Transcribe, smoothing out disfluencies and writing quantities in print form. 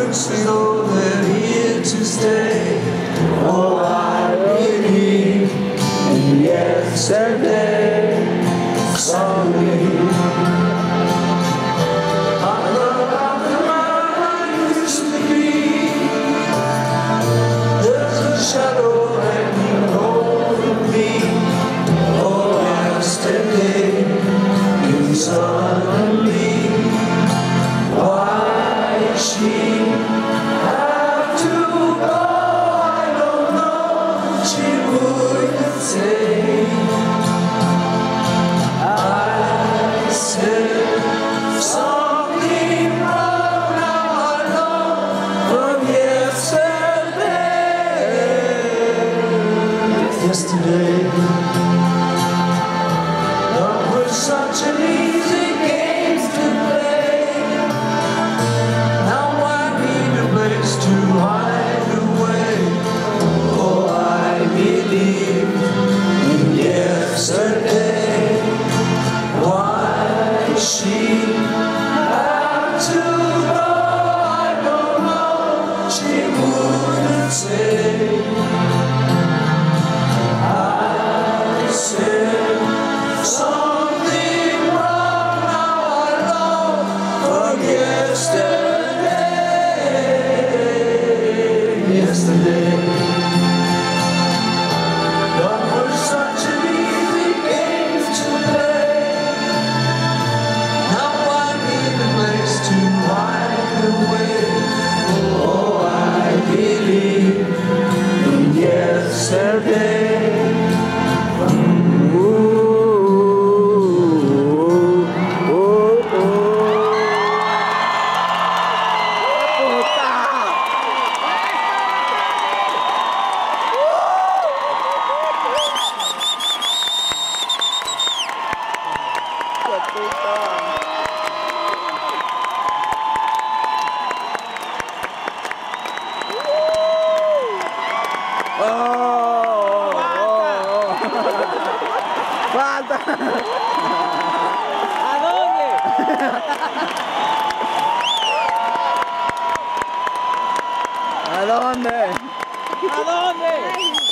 words we know they're here to stay. Oh, I believe in yesterday. Someday I love the man I used to be. There's a shadow hanging over me. Oh, yesterday you suddenly. Why she have to go, I don't know. She wouldn't say. I said something wrong, now I know from yesterday. Yesterday, love was such an easy game to play. Now I need a place to hide away. Oh, I believe in yesterday. Why she had to go, I don't know. She wouldn't say. I said something wrong, now I know from yesterday. Yesterday, love was such an easy game to play. Now I need a place to hide away. Oh, I believe in yesterday. ¡Falta! ¿A dónde? ¿A dónde? ¿A dónde?